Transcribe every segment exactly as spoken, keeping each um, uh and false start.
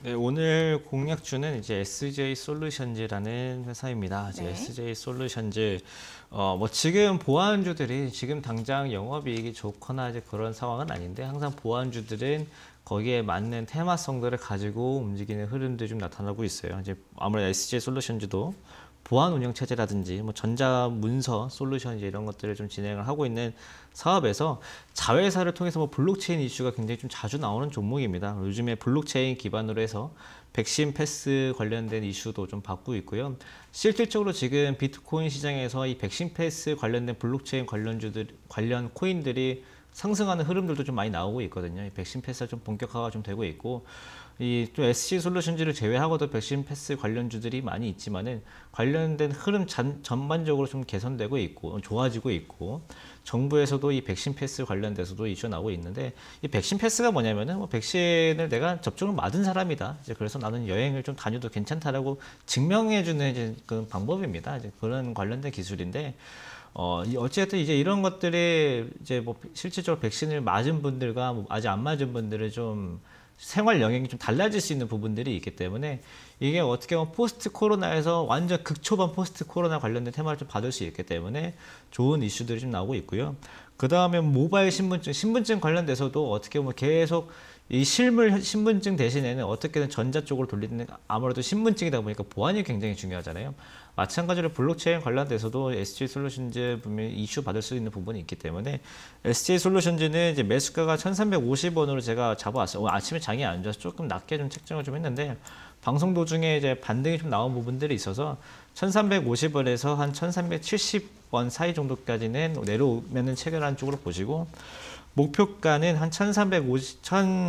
네, 오늘 공략주는 이제 에스제이솔루션즈라는 회사입니다. 이제 네. 에스제이솔루션즈 어, 뭐 지금 보안주들이 지금 당장 영업이익이 좋거나 이제 그런 상황은 아닌데 항상 보안주들은 거기에 맞는 테마성들을 가지고 움직이는 흐름들이 좀 나타나고 있어요. 이제 아무래도 에스제이솔루션즈도 보안 운영 체제라든지 뭐 전자 문서 솔루션 이제 이런 것들을 좀 진행을 하고 있는 사업에서 자회사를 통해서 뭐 블록체인 이슈가 굉장히 좀 자주 나오는 종목입니다. 요즘에 블록체인 기반으로 해서 백신 패스 관련된 이슈도 좀 받고 있고요. 실질적으로 지금 비트코인 시장에서 이 백신 패스 관련된 블록체인 관련주들 관련 코인들이 상승하는 흐름들도 좀 많이 나오고 있거든요. 이 백신 패스가 좀 본격화가 좀 되고 있고, 이 또 에스제이솔루션즈를 제외하고도 백신 패스 관련주들이 많이 있지만은 관련된 흐름 전, 전반적으로 좀 개선되고 있고 좋아지고 있고, 정부에서도 이 백신 패스 관련돼서도 이슈가 나오고 있는데, 이 백신 패스가 뭐냐면은 뭐 백신을 내가 접종을 맞은 사람이다, 이제 그래서 나는 여행을 좀 다녀도 괜찮다라고 증명해주는 이제 그 방법입니다. 이제 그런 관련된 기술인데. 어, 어쨌든 이제 이런 것들이 이제 뭐 실질적으로 백신을 맞은 분들과 뭐 아직 안 맞은 분들을 좀 생활 영역이 좀 달라질 수 있는 부분들이 있기 때문에 이게 어떻게 보면 포스트 코로나에서 완전 극초반 포스트 코로나 관련된 테마를 좀 받을 수 있기 때문에 좋은 이슈들이 좀 나오고 있고요. 그 다음에 모바일 신분증, 신분증 관련돼서도 어떻게 보면 계속 이 실물 신분증 대신에는 어떻게든 전자 쪽으로 돌리는, 아무래도 신분증이다 보니까 보안이 굉장히 중요하잖아요. 마찬가지로 블록체인 관련돼서도 에스제이솔루션즈 분명히 이슈 받을 수 있는 부분이 있기 때문에 에스제이솔루션즈는 이제 매수가가 천삼백오십 원으로 제가 잡아왔어요. 오늘 아침에 장이 안 좋아서 조금 낮게 좀 책정을 좀 했는데, 방송 도중에 이제 반등이 좀 나온 부분들이 있어서 천삼백오십 원에서 한 천삼백칠십 원 사이 정도까지는 내려오면은 체결한 쪽으로 보시고, 목표가는 한 천삼백오십,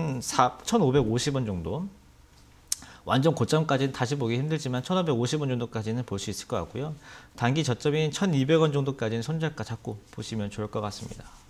천오백오십 원 정도, 완전 고점까지는 다시 보기 힘들지만 천오백오십 원 정도까지는 볼 수 있을 것 같고요. 단기 저점인 천이백 원 정도까지는 손절가 잡고 보시면 좋을 것 같습니다.